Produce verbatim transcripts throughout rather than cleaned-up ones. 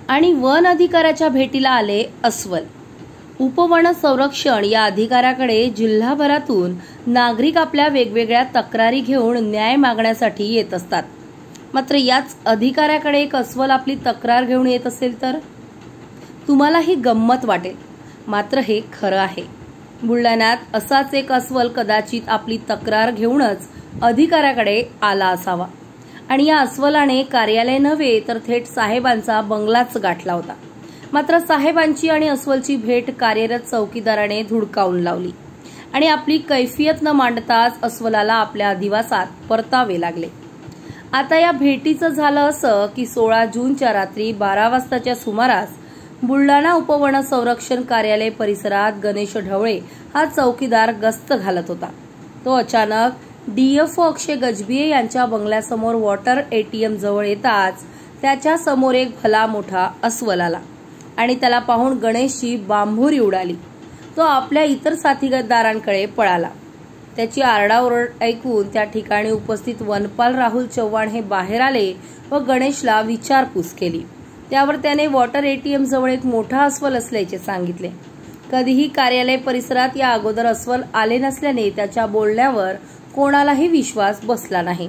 आणि वन अधिकाऱ्याच्या भेटीला आले अस्वल। उपवन संरक्षण या अधिकाऱ्याकडे जिल्हाभरातून नागरिक आपल्या वेगवेगळ्या तक्रारी घेऊन न्याय मागण्यासाठी येत असतात। मात्र याच अधिकाऱ्याकडे एक अस्वल आपली तक्रार घेऊन येत असेल तर तुम्हाला ही गंमत वाटेल, मात्र हे खरं आहे। बुलढाण्यात असाच एक अस्वल कदाचित आपली तक्रार घेऊनच अधिकाऱ्याकडे आला असावा आणि या अस्वलाने कार्यालय नव्हे तर थेट साहेबांचा बंगलाच गाठला होता। मात्र साहेबांची आणि अस्वलची भेट कार्यरत चौकीदाराने धुडकावून लावली आणि आपली कैफियत न मांडताच अस्वलाला आपल्या अधिवासात परतावे लागले। आता या भेटीचं झालं असं की सोळा जूनच्या रात्री बारा वाजताच्या सुमारास बुलढाणा उपवन संरक्षण कार्यालय परिसरात गणेश ढवळे हा चौकीदार गस्त घालत होता। तो अचानक डीएफओ अक्षय गजबिये यांच्या बंगल्यासमोर वॉटर एटीएम जवळ येताच त्याच्या समोर एक भला मोठा अस्वल आला आणि त्याला पाहून गणेशची बांभुरी उडाली। तो आपल्या इतर साथीदारांकडे पळाला। त्याची आरडाओरड ऐकून त्या ठिकाणी उपस्थित वनपाल राहुल चव्हाण हे बाहेर आले व गणेशला विचारपूस केली। त्यावर त्याने वॉटर एटीएम जवळ एक मोठा अस्वल असल्याचे सांगितले। कधीही कार्यालय परिसरात या अगोदर अस्वल आले नसल्याने त्याच्या बोलण्यावर कोणालाही विश्वास बसला नाही।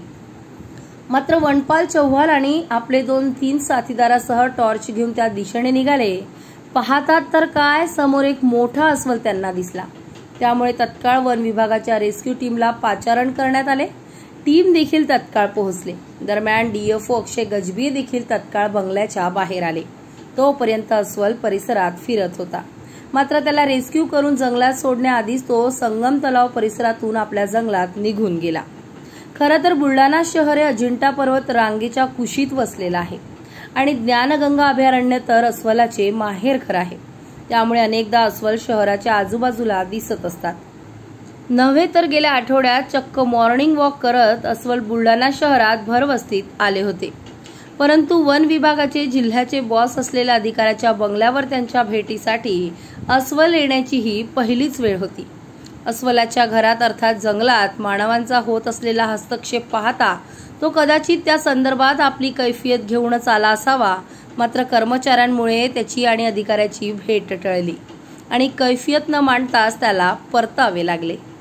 मात्र वनपाल चव्हाण आणि आपले दोन तीन साथीदारासह टॉर्च घेऊन त्या दिशेने निघाले। पाहतात तर काय, समोर एक मोठा अस्वल त्यांना दिसला। त्यामुळे तत्काळ वन विभागाच्या रेस्क्यू टीमला पाचारण करण्यात आले। टीम देखील तत्काळ पोहोचले। दरम्यान डीएफओ अक्षय गजबिये देखील तत्काळ बंगल्याच्या बाहेर आले। तोपर्यंत अस्वल परिसरात फिरत होता, मात्र त्याला रेस्क्यू करून जंगलात सोडण्याआधीच तो संगम तलाव परिसरातून आपल्या जंगलात निघून गेला। खरं तर बुलढाणा शहर हे अजिंठा पर्वत रांगेच्या कुशीत वसलेलं आहे आणि ज्ञानगंगा अभयारण्य तर अस्वलाचे माहेरघर आहे। त्यामुळे अनेकदा अस्वल शहराच्या आजूबाजूला दिसत असतात। नव्हे तर गेल्या आठवड्यात चक्क मॉर्निंग वॉक करत अस्वल बुलढाणा शहरात भरवस्तीत आले होते। परंतु वन विभागाचे जिल्ह्याचे बॉस असलेल्या अधिकाऱ्याच्या बंगल्यावर त्यांच्या भेटीसाठी अस्वल येण्याची ही पहिलीच वेळ होती। अस्वलाच्या घरात अर्थात जंगलात मानवांचा होत असलेला हस्तक्षेप पाहता तो कदाचित त्या संदर्भात आपली कैफियत घेऊनच आला असावा। मात्र कर्मचाऱ्यांमुळे त्याची आणि अधिकाऱ्याची भेट टळली आणि कैफियत न मांडताच त्याला परतावे लागले।